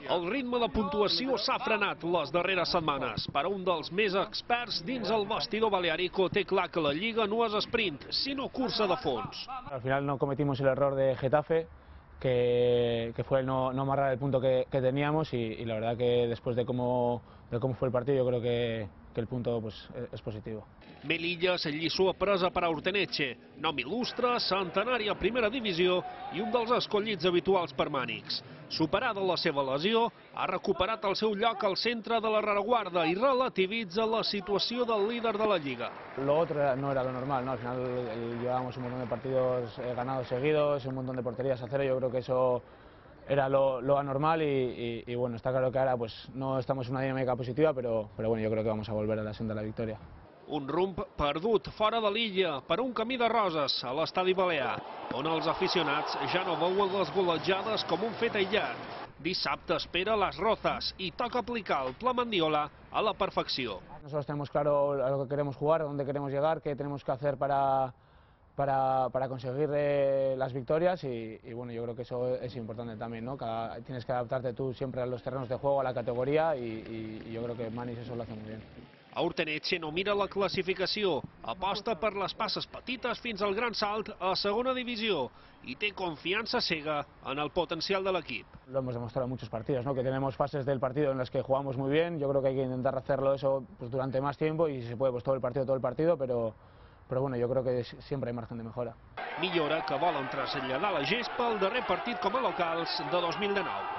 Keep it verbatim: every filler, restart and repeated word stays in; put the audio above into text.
El ritme de puntuació s'ha frenat les darreres setmanes. Per a un dels més experts dins el vestidor balearico té clar que la Lliga no és sprint, sinó cursa de fons. Al final no cometimos el error de Getafe, que, que fue el no, no amarrar el punto que, que teníamos y, y la verdad que después de cómo, de cómo fue el partido yo creo que, que el punto pues, es positivo. Melillas, lliçó apresa per a Urteneche, nom il·lustre, centenari a primera divisió i un dels escollits habituals per Mànix. Superada la seva lesió, ha recuperat el seu lloc al centre de la rereguarda i relativitza la situació del líder de la Lliga. Lo otro no era lo normal, ¿no? Al final el, llevábamos un montón de partidos eh, ganados seguidos, un montón de porterías a cero, yo creo que eso era lo, lo anormal y, y, y bueno, está claro que ahora pues no estamos en una dinámica positiva, pero, pero bueno, yo creo que vamos a volver a la senda de la victoria. Un rumb perdut fora de l'illa per un camí de roses a l'estadi balear, on els aficionats ja no veuen les golejades com un fet aïllat. Dissabte espera les Rozas i toca aplicar el pla Mendiola a la perfecció. Nosotros tenemos claro a lo que queremos jugar, a dónde queremos llegar, qué tenemos que hacer para, para, para conseguir eh, las victorias y, y bueno, yo creo que eso es importante también, ¿no? Cada, tienes que adaptarte tú siempre a los terrenos de juego, a la categoría y, y, y yo creo que Manis eso lo hace muy bien. A Urteneche no mira la clasificació, aposta per les passes petites fins al gran salt a segona divisió i té confiança cega en el potencial de l'equip. Lo hemos demostrado en muchos partidos, ¿no? Que tenemos fases del partido en las que jugamos muy bien, yo creo que hay que intentar hacerlo eso pues, durante más tiempo y si se puede pues todo el partido, todo el partido, pero, pero bueno, yo creo que siempre hay margen de mejora. Millora que volen traslladar la gespa al darrer partit com a locals de dos mil dinou.